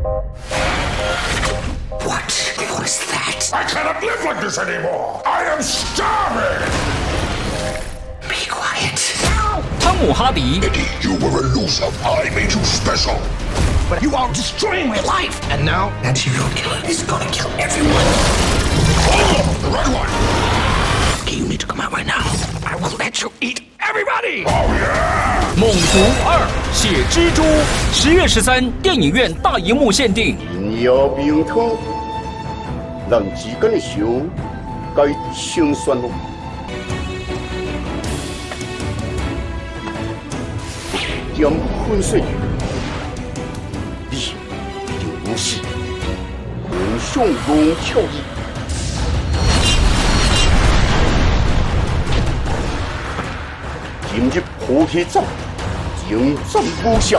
What was that? I cannot live like this anymore. I am starving. Be quiet. 汤姆哈迪 Eddie, you were a loser. I made you special. But you are destroying my life. And now, that serial killer is gonna kill everyone. Oh, the right one. Okay, you need to come out right now. I will let you eat everybody. Oh, yeah. 猛毒2血蜘蛛，10月13电影院大荧幕限定。 要明土，咱之间的仇该清算咯。点粉碎，你一定不是英雄龙巧义。今日菩提站，迎战无效。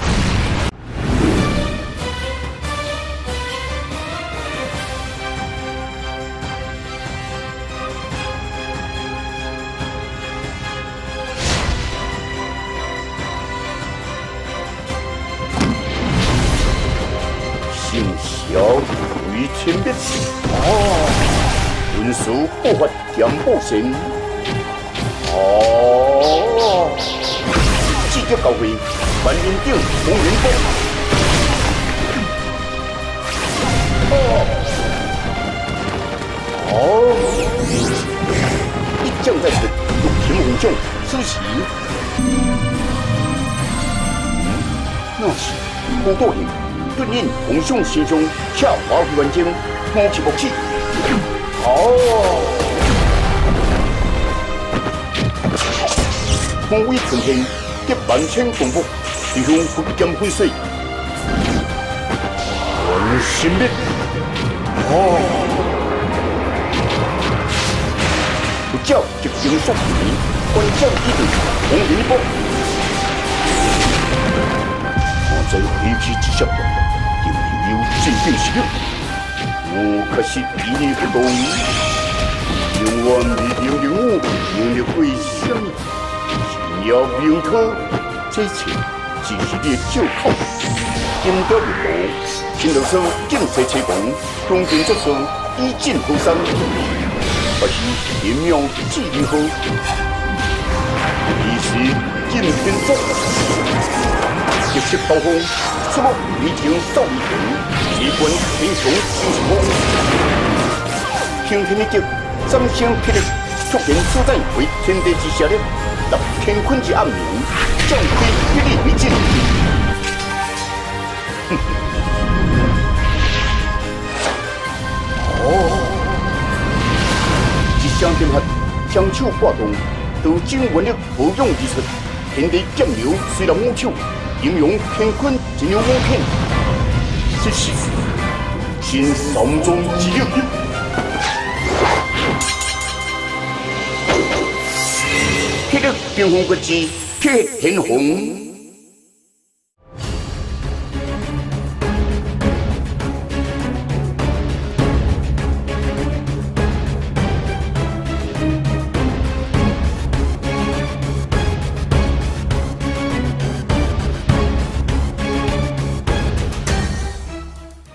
行孝为天命，文书护法点保身。记者教会万人顶红人波。一将在此，六平红将此时，那是好多人对应红胸心胸，下华为万将，武器武器。风威存天，结万千功夫，弟兄不减粉碎，全心灭。不教极精速皮，关将一定红人波。我在飞机之上，定有真定实力。我可是屹立不动，永远未定人物，能力为什么？要明土，这切只是你的借口。金雕玉罗，新老师建设车房，东京作手以进后山，还是玄妙智灵好？其实进天作，一色刀锋，出没离情少离情，机关英雄就是风。听天的叫，掌声霹雳，促成所在为天地之下的。乾坤之暗明，将非霹雳为尽。一声电喝，双手挂动，刀尖原力无用而出，天地剑流虽然无手，形容乾坤真有无片。这是新三中之力。霹雳冰封国之霹天红。